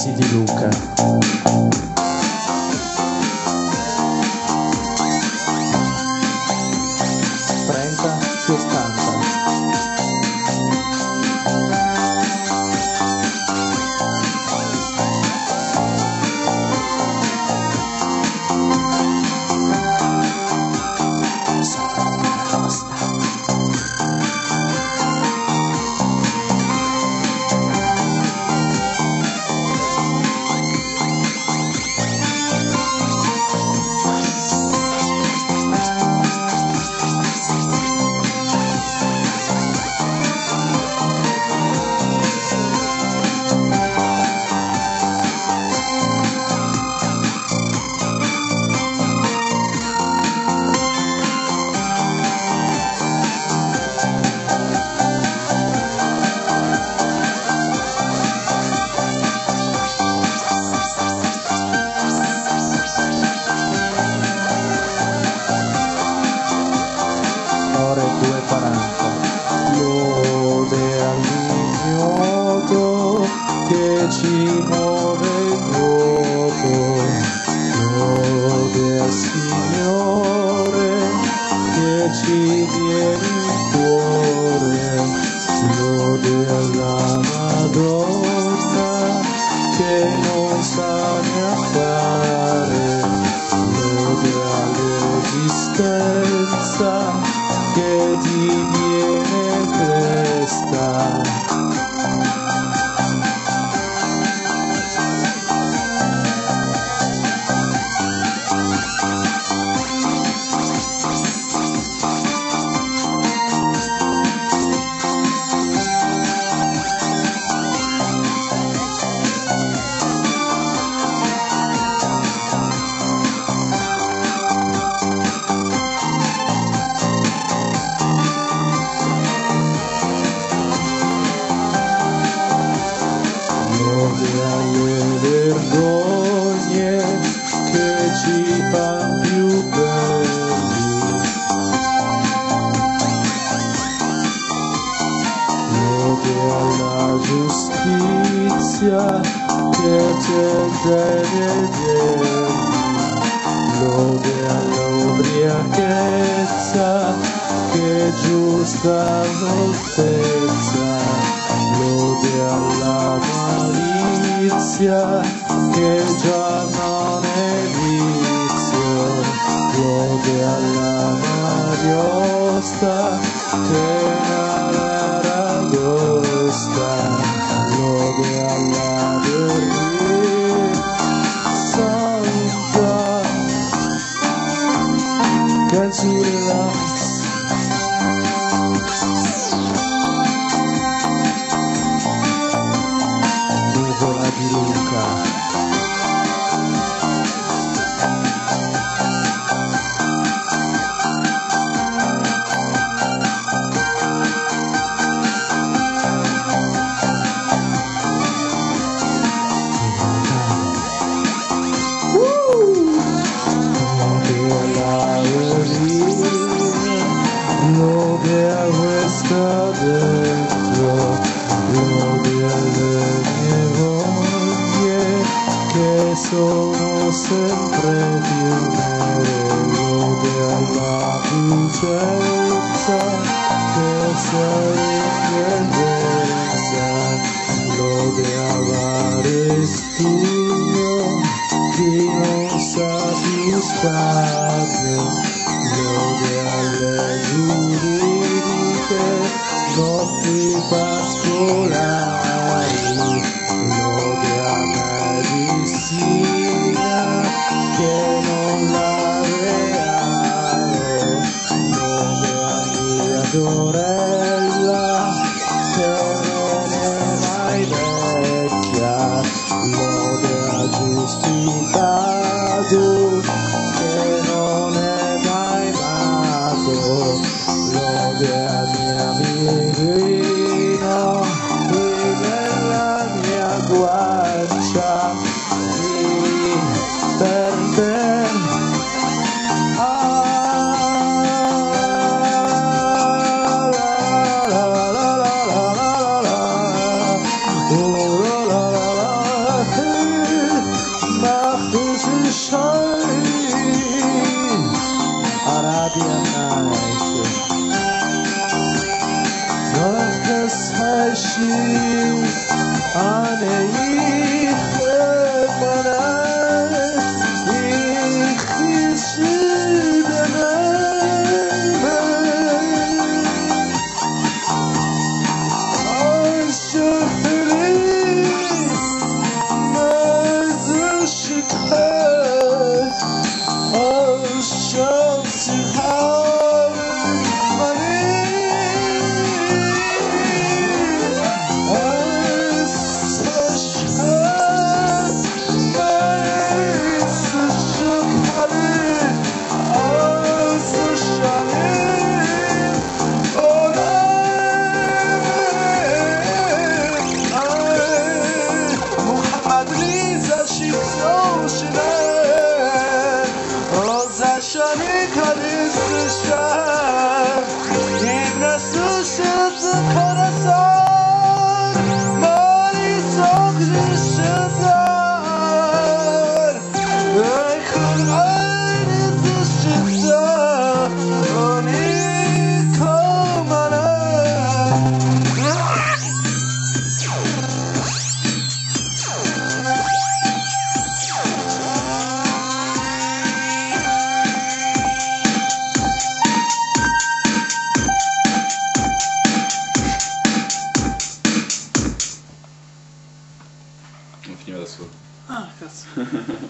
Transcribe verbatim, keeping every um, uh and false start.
versi di Luca. trenta più ottanta. Che ci muove il vuoto, lode al Signore che ci viene il cuore, lode alla Madonna che non sa ne fare, lode all'esistenza che diviene festa. Alle vergogne che ci fan più belli, lode alla giustizia che c'è nei denti, lode all'ubriachezza che è giusta l'altezza, lode alla malizia che già non è vizio, lode alla Mariosta che è una ragosta, lode alla Vergine Santa che giurerà. Nuvola di Luca. Lode a questa dentro, lode alle mie voglie che sono sempre più nere, lode alla bucezza che sei ingredienza, lode all'arestio chi non sa più stare, lode alle giuridiche notti pascolari, lode a medicina che non la regalo, lode a mia sorella che non è mai vecchia, lode a giusticato che non è mai nato, lode a mia mirino qui nella mia guancia, qui per te. Ah, adesso. Ah, cazzo.